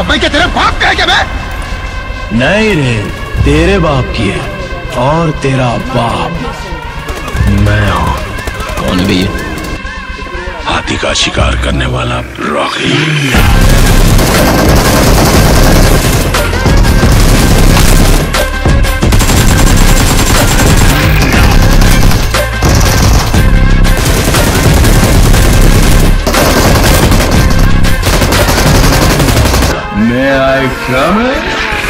मैं क्या तेरे बाप का है क्या? मैं नहीं रे, तेरे बाप की है और तेरा बाप मैं हूँ। कौन है भैया? हाथी का शिकार करने वाला Rocky. May I come in?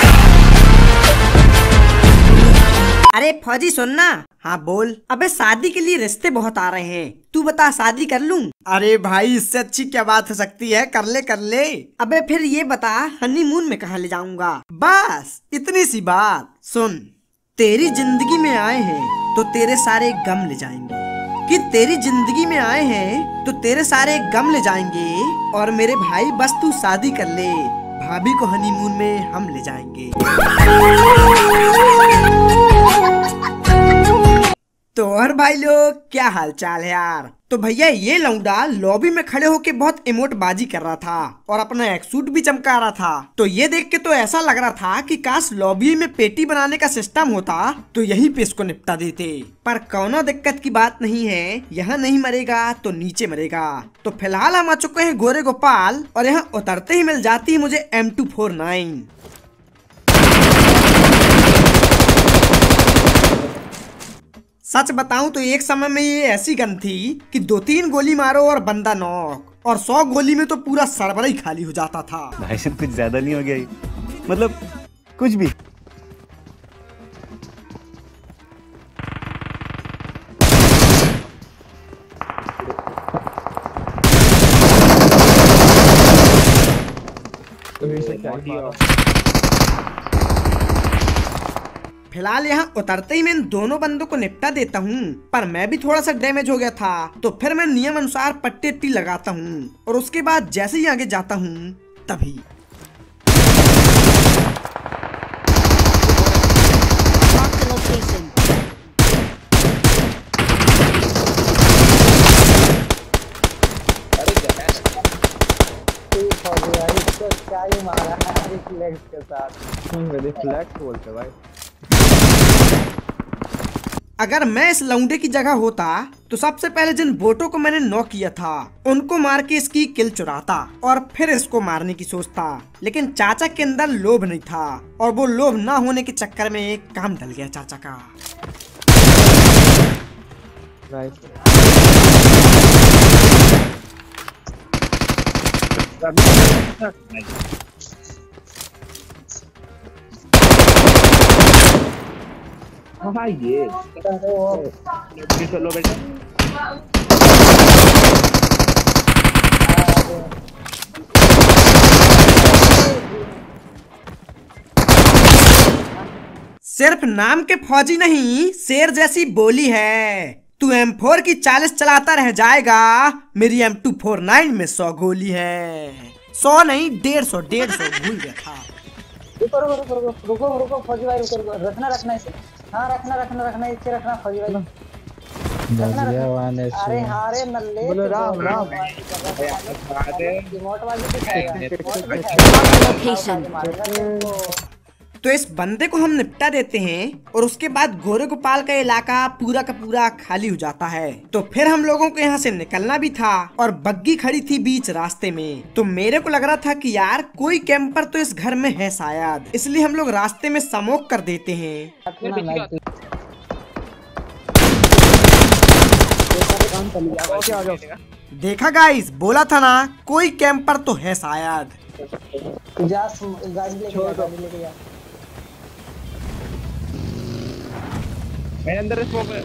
अरे फौजी सुनना। हाँ बोल। अबे शादी के लिए रिश्ते बहुत आ रहे हैं, तू बता शादी कर लूं? अरे भाई इससे अच्छी क्या बात हो सकती है, कर ले कर ले। अबे फिर ये बता हनीमून में कहाँ ले जाऊंगा? बस इतनी सी बात सुन, तेरी जिंदगी में आए हैं तो तेरे सारे गम ले जाएंगे, कि तेरी जिंदगी में आए हैं तो तेरे सारे गम ले जाएंगे। और मेरे भाई बस तू शादी कर ले, भाभी को हनीमून में हम ले जाएंगे। तो और भाई लोग क्या हाल चाल है यार? तो भैया ये लौंडा लॉबी में खड़े होके बहुत इमोट बाजी कर रहा था और अपना एक सूट भी चमका रहा था। तो ये देख के तो ऐसा लग रहा था कि काश लॉबी में पेटी बनाने का सिस्टम होता तो यहीं पे इसको निपटा देते। पर कोनो दिक्कत की बात नहीं है, यहाँ नहीं मरेगा तो नीचे मरेगा। तो फिलहाल हम आ चुके हैं गोरे गोपाल और यहाँ उतरते ही मिल जाती है मुझे M249। सच बताऊं तो एक समय में ये ऐसी गन थी कि 2-3 गोली मारो और बंदा नॉक, और 100 गोली में तो पूरा सरबरा ही खाली हो जाता था। भाई साहब कुछ ज्यादा नहीं हो गया? मतलब कुछ भी। फिलहाल यहाँ उतरते ही मैं इन दोनों बंदों को निपटा देता हूँ, पर मैं भी थोड़ा सा डैमेज हो गया था। तो फिर मैं नियम अनुसार पट्टी लगाता हूँ और उसके बाद जैसे ही आगे जाता हूँ तभी क्या ही मारा है रिफ्लेक्स के साथ। रिफ्लेक्स बोलते भाई। अगर मैं इस लौंडे की जगह होता तो सबसे पहले जिन बोटों को मैंने नॉक किया था उनको मार के इसकी किल चुराता और फिर इसको मारने की सोचता। लेकिन चाचा के अंदर लोभ नहीं था और वो लोभ ना होने के चक्कर में एक काम डल गया चाचा का। हाँ ये चलो बेटा। सिर्फ नाम के फौजी नहीं, शेर जैसी बोली है। तू M4 की 40 चलाता रह जाएगा, मेरी M249 में 100 गोली है। 100 नहीं 150 भूल गया था। रुको फौजी भाई रुको, रखना इसे। हाँ रखना इसे रखना फौजी भाई। अरे हाँ रे नल्ले बोलो राम रिमोट वाली तो इस बंदे को हम निपटा देते हैं और उसके बाद गोरे गोपाल का इलाका पूरा का पूरा खाली हो जाता है। तो फिर हम लोगों को यहाँ से निकलना भी था और बग्गी खड़ी थी बीच रास्ते में। तो मेरे को लग रहा था कि यार कोई कैंपर तो इस घर में है शायद, इसलिए हम लोग रास्ते में स्मोक कर देते हैं। देखा गाइस, बोला था ना कोई कैंपर तो है शायद। मेरे अंदर स्मोक है।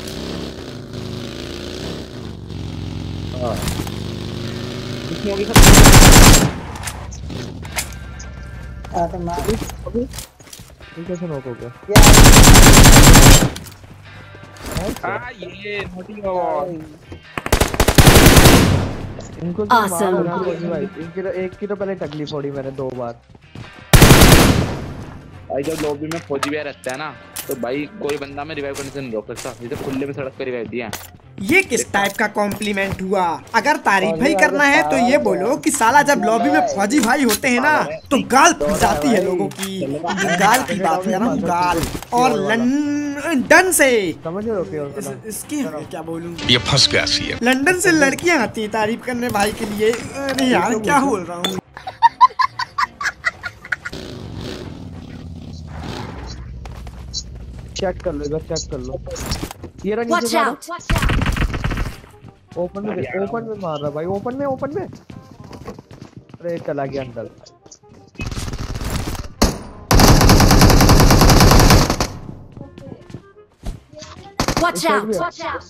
इसमें होगी सब। तो मारी अभी कैसे नॉक हो गया? ये नोटी हो। इनको भाई एक की तो पहले तकलीफ पड़ी मैंने 2 बार। भाई जब लॉबी में फौजी भी रहता है ना तो भाई कोई बंदा में रिवाइव करने से नहीं रोक सकता, ये तो खुले में सड़क पर रिवाइव दिया। ये किस टाइप का कॉम्प्लीमेंट हुआ? अगर तारीफ ही करना है तो ये बोलो कि साला जब लॉबी में फौजी भाई होते हैं ना तो गाल फट जाती है लोगों की। गाल की बात कर रहा हूँ, गाल। और लंदन से समझ रहे हो इसकी क्या बोलूं, ये फंस गया सी है। लंदन से लड़कियां आती है तारीफ करने भाई के लिए। अरे यार क्या बोल रहा हूँ। चेक कर लो इधर, चेक कर लो। ये रहा नीचे मारो। ओपन में मार रहा भाई, ओपन में। अरे चला गया अंदर। Watch out!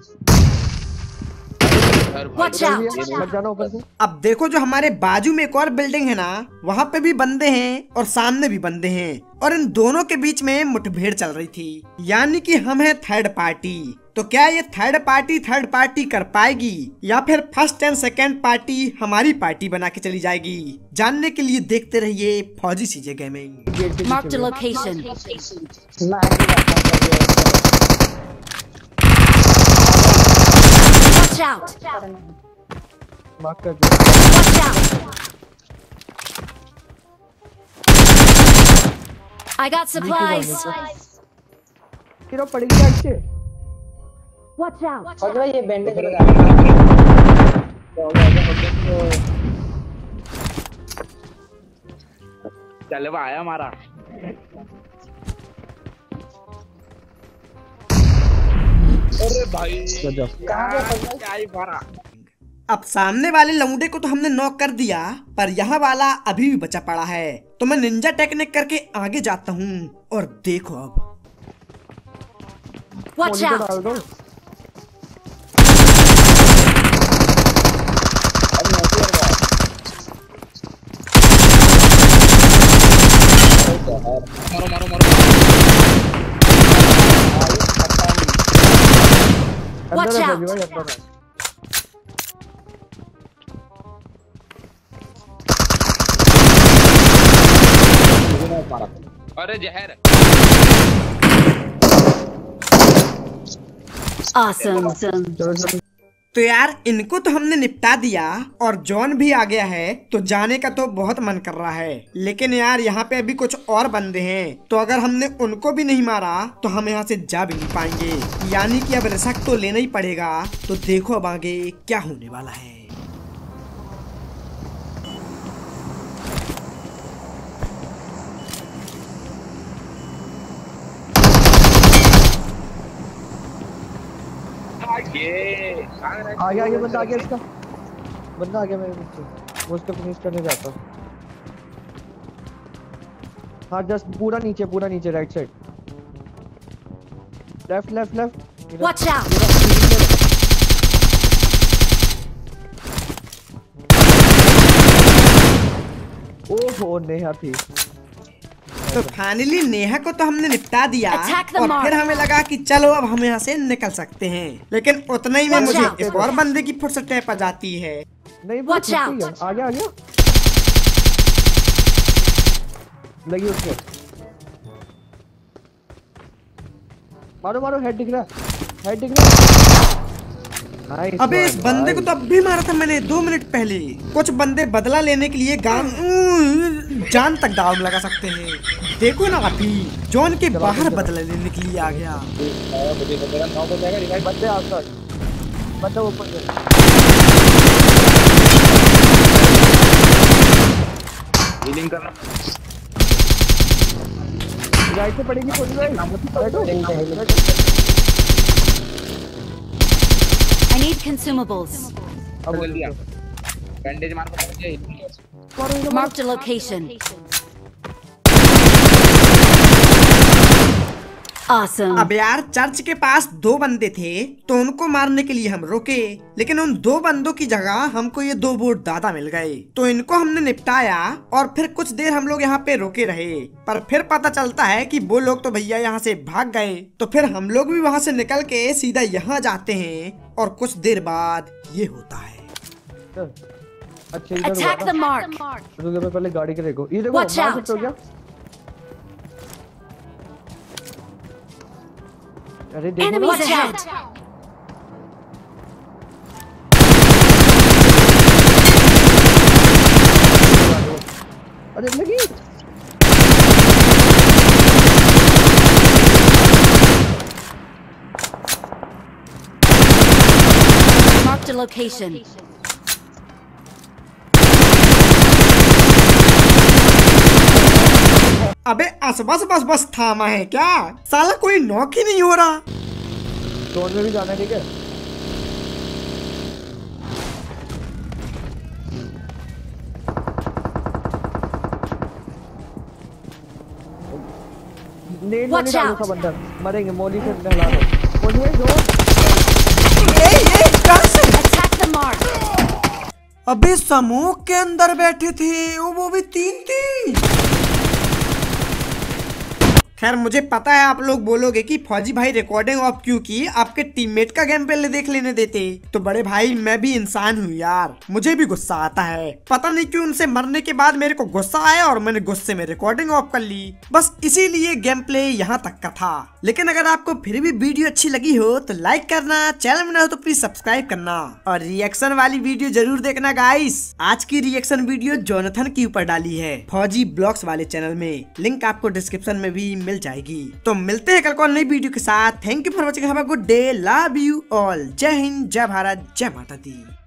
Watch out! लग जाना ऊपर से। अब देखो जो हमारे बाजू में एक और बिल्डिंग है ना, वहाँ पे भी बंदे हैं और सामने भी बंदे हैं, और इन दोनों के बीच में मुठभेड़ चल रही थी। यानी कि हम हैं थर्ड पार्टी। तो क्या ये थर्ड पार्टी कर पाएगी या फिर फर्स्ट एंड सेकेंड पार्टी हमारी पार्टी बना के चली जाएगी? जानने के लिए देखते रहिए Fauji CJ gaming. Mark the location. Watch out! Mark कर दिया। Watch out! I got supplies. किरो पड़ेगी अच्छे। Watch out! और भाई ये बैंडेज लगा चले वो आया हमारा। अरे भाई क्या ही मारा। अब सामने वाले लौंडे को तो हमने नॉक कर दिया, पर यहाँ वाला अभी भी बचा पड़ा है। तो मैं निंजा टेक्निक करके आगे जाता हूँ और देखो अब। Watch out! डाल दो। मारो Watch अंदर है out! भाई, अंदर है। अरे जहर। Awesome! चलो चलो। तो यार इनको तो हमने निपटा दिया और जॉन भी आ गया है, तो जाने का तो बहुत मन कर रहा है। लेकिन यार यहाँ पे अभी कुछ और बंदे हैं, तो अगर हमने उनको भी नहीं मारा तो हम यहाँ से जा भी नहीं पाएंगे। यानी कि अब रिस्क तो लेना ही पड़ेगा। तो देखो अब आगे क्या होने वाला है। आगे बंदा आ गया, इसका बंदा आ गया मेरे पीछे। वो उसको फिनिश करने जाता। हाँ जस्ट पूरा नीचे right side. Left. Watch out! ओहो नेहा थी। तो फाइनली नेहा को तो हमने निपटा दिया Attack the और mark. फिर हमें लगा कि चलो अब हम यहाँ से निकल सकते हैं। लेकिन उतना ही में Watch मुझे out. एक और बंदे की फुर्सत आ जाती है। नहीं वो Watch out. आ गया लगी उसके। मारो हेड दिख रहा। Nice अबे इस one, बंदे को भाई। तो अब भी मारा था मैंने 2 मिनट पहले। कुछ बंदे बदला लेने के लिए जान तक दाव लगा सकते हैं। देखो ना अभी जॉन के बाहर बदला लेने के लिए आ गया। बंदे आसपास, बंदा ऊपर से। हीलिंग करना। राइट से पड़ेगी थोड़ी राइट। I need consumables. अब बोल दिया बैंडेज मार को। Marked a location. Awesome. अब यार चर्च के पास 2 बंदे थे, तो उनको मारने के लिए हम रुके। लेकिन उन 2 बंदों की जगह हमको ये 2 बोट दादा मिल गए, तो इनको हमने निपटाया और फिर कुछ देर हम लोग यहाँ पे रुके रहे। पर फिर पता चलता है कि वो लोग तो भैया यहाँ से भाग गए। तो फिर हम लोग भी वहाँ से निकल के सीधा यहाँ जाते हैं और कुछ देर बाद ये होता है। अच्छा इधर Attack the mark. रुको मैं पहले गाड़ी के देखो। ये देखो Watch मार out. सकते हो क्या? अरे देखो Enemies ना। ahead! अरे लगी। Marked a location. अबे बस थामा है क्या? साला कोई नॉक ही नहीं हो रहा। जोन में भी जाना है, ठीक है? नेट Watch डालो out! सब अंदर, मरेंगे। मोली से नहला दो। मोली है जो। Attack the mark. अबे समूह के अंदर बैठे थे वो भी 3 खैर मुझे पता है आप लोग बोलोगे कि फौजी भाई रिकॉर्डिंग ऑफ क्यों की, आपके टीममेट का गेम प्ले देख लेने देते। तो बड़े भाई मैं भी इंसान हूँ यार, मुझे भी गुस्सा आता है। पता नहीं क्यों उनसे मरने के बाद मेरे को गुस्सा आया और मैंने गुस्से में रिकॉर्डिंग ऑफ कर ली। बस इसीलिए गेम प्ले यहाँ तक का था। लेकिन अगर आपको फिर भी वीडियो अच्छी लगी हो तो लाइक करना, चैनल में नए हो तो प्लीज सब्सक्राइब करना और रिएक्शन वाली वीडियो जरूर देखना गाइस। आज की रिएक्शन वीडियो जोनाथन के ऊपर डाली है फौजी ब्लॉग्स वाले चैनल में, लिंक आपको डिस्क्रिप्शन में भी मिल जाएगी। तो मिलते हैं कल को नई वीडियो के साथ। Thank you for watching, have a good day, love you all. Jai Hind, जय भारत, जय माता दी।